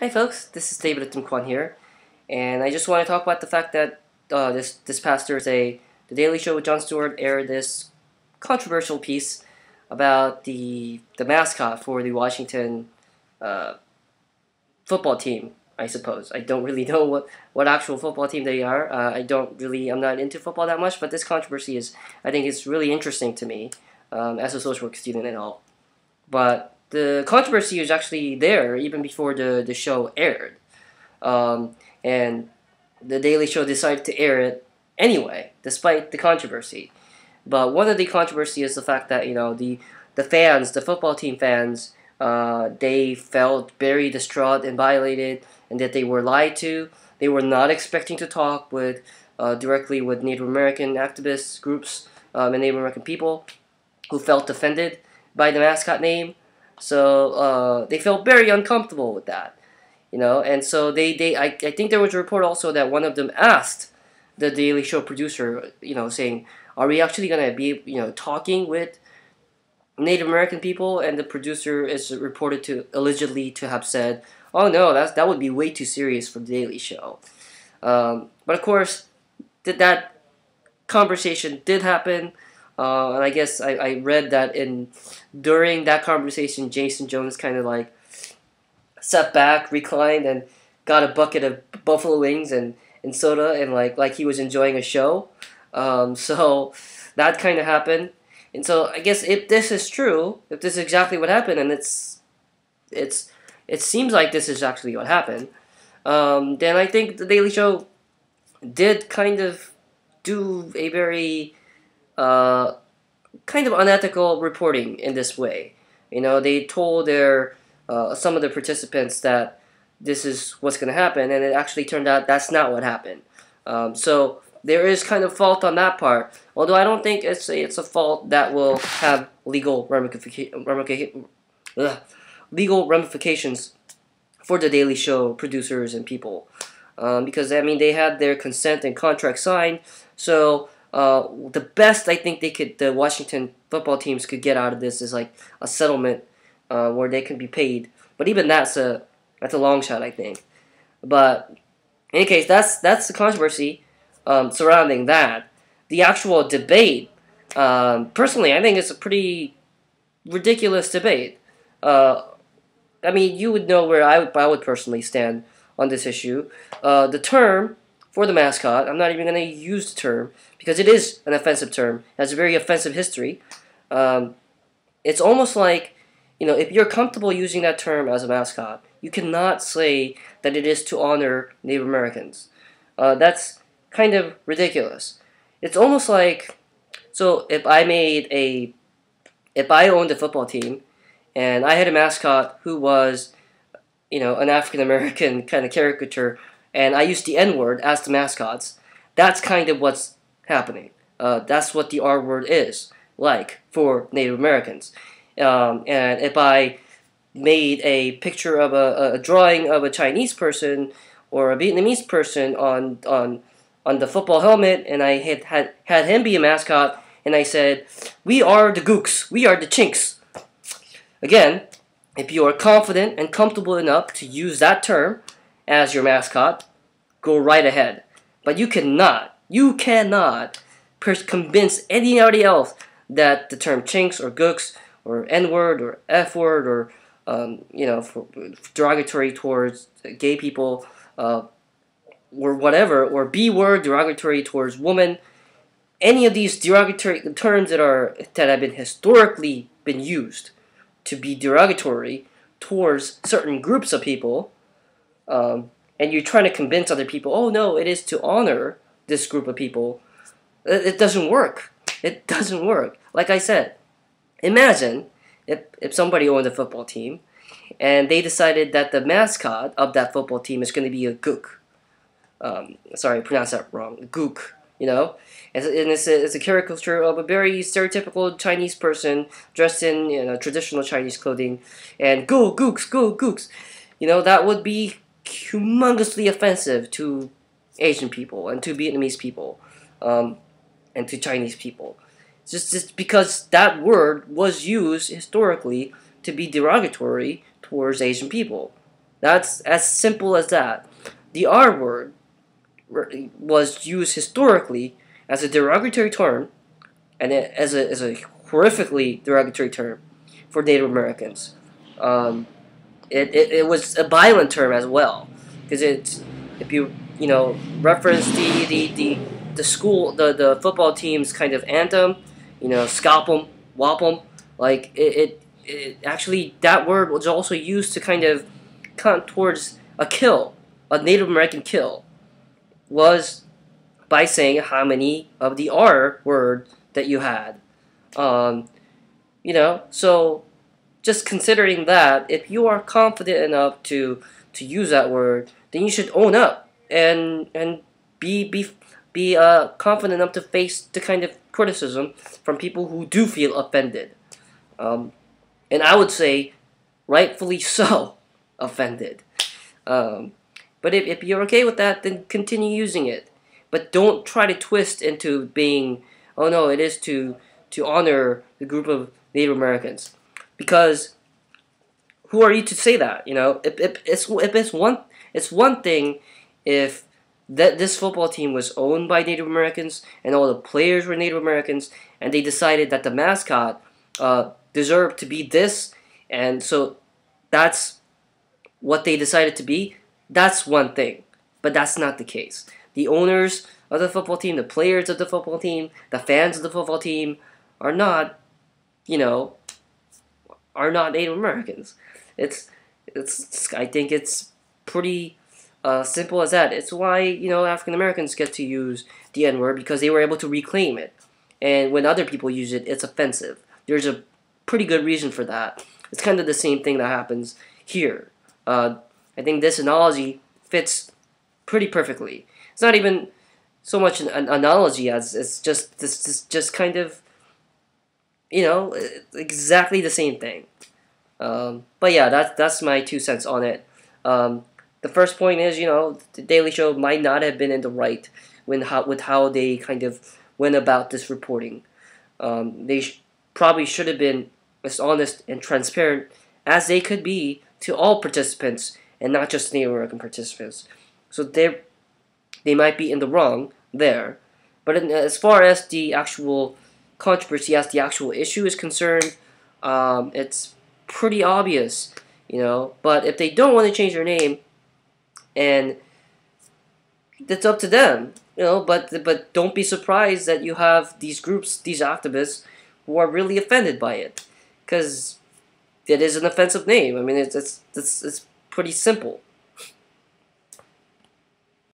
Hi folks, this is David Kwan here, and I just want to talk about the fact that this past Thursday, The Daily Show with Jon Stewart aired this controversial piece about the mascot for the Washington uh, football team. I suppose I don't really know what actual football team they are. I'm not into football that much, but this controversy I think it's really interesting to me as a social work student and all. But the controversy was actually there even before the show aired. And the Daily Show decided to air it anyway, despite the controversy. But one of the controversy is the fact that the fans, the football team fans, they felt very distraught and violated, and that they were lied to. They were not expecting to talk with directly with Native American activists groups and Native American people who felt offended by the mascot name. So they felt very uncomfortable with that, and so I think there was a report also that one of them asked the Daily Show producer, saying, "Are we actually gonna be, talking with Native American people?" And the producer is reported to allegedly to have said, "Oh no, that would be way too serious for the Daily Show." But of course, that conversation did happen. And I guess I read that during that conversation, Jason Jones kind of like sat back, reclined, and got a bucket of buffalo wings and soda, and like he was enjoying a show. So that kind of happened, and so I guess if this is true, if this is exactly what happened, and it seems like this is actually what happened, then I think the Daily Show did kind of do a very kind of unethical reporting in this way. They told some of the participants that this is what's going to happen, and it actually turned out that's not what happened. So there is kind of fault on that part, although I don't think it's a fault that will have legal ramifications for the Daily Show producers and people, because I mean they had their consent and contract signed. So the best I think the Washington football teams could get out of this is like a settlement where they can be paid. But even that's a long shot, I think. But in any case, that's the controversy surrounding that. The actual debate, personally, I think it's a pretty ridiculous debate. I mean, you would know where I would personally stand on this issue. The term for the mascot, I'm not even going to use the term because it is an offensive term. It has a very offensive history. It's almost like, if you're comfortable using that term as a mascot, you cannot say that it is to honor Native Americans. That's kind of ridiculous. It's almost like, so if I owned a football team and I had a mascot who was, an African American kind of caricature, and I used the N-word as the mascots, that's kind of what's happening. That's what the R-word is like for Native Americans. And if I made a picture of a drawing of a Chinese person or a Vietnamese person on the football helmet, and I had him be a mascot, and I said, "We are the Gooks, we are the Chinks." Again, if you are confident and comfortable enough to use that term as your mascot, go right ahead. But you cannot convince anybody else that the term Chinks or Gooks or N-word or F-word or for derogatory towards gay people or whatever, or B-word derogatory towards women, any of these derogatory terms that have been historically been used to be derogatory towards certain groups of people, and you're trying to convince other people, oh no, it is to honor this group of people, it doesn't work. It doesn't work. Like I said, imagine if somebody owned a football team and they decided that the mascot of that football team is going to be a gook. Sorry, I pronounced that wrong. Gook, And it's a caricature of a very stereotypical Chinese person dressed in traditional Chinese clothing, and go gooks, go gooks. That would be humongously offensive to Asian people and to Vietnamese people, and to Chinese people. Just because that word was used historically to be derogatory towards Asian people. That's as simple as that. The R word was used historically as a derogatory term, and as a horrifically derogatory term for Native Americans. Um, it was a violent term as well, because it's, if you know, reference the school, the football team's kind of anthem, you know, scalp 'em, whop 'em, like it actually, that word was also used to kind of count towards a kill, a Native American kill, was by saying how many of the R word that you had. Um, you know, so just considering that, if you are confident enough to use that word, then you should own up and be confident enough to face the kind of criticism from people who do feel offended. Um, and I would say, rightfully so, offended. Um, but if you're okay with that, then continue using it. But don't try to twist into being, oh no, it is to honor the group of Native Americans, because who are you to say that? You know, it's one thing if that this football team was owned by Native Americans and all the players were Native Americans, and they decided that the mascot deserved to be this, and so that's what they decided to be. That's one thing, but that's not the case. The owners of the football team, the players of the football team, the fans of the football team are not, you know, are not Native Americans. It's I think it's pretty simple as that. It's why, you know, African Americans get to use the N word, because they were able to reclaim it, and when other people use it, it's offensive. There's a pretty good reason for that. It's kind of the same thing that happens here. I think this analogy fits pretty perfectly. It's not even so much an analogy as it's just this just kind of, you know, exactly the same thing. But yeah, that's my 2 cents on it. The first point is, you know, the Daily Show might not have been in the right with how they kind of went about this reporting. They probably should have been as honest and transparent as they could be to all participants, and not just Native American participants. So they might be in the wrong there. But as far as the actual controversy, as the actual issue is concerned, it's pretty obvious, you know. But if they don't want to change their name, and it's up to them, you know. But don't be surprised that you have these groups, these activists, who are really offended by it, because it is an offensive name. I mean, it's pretty simple.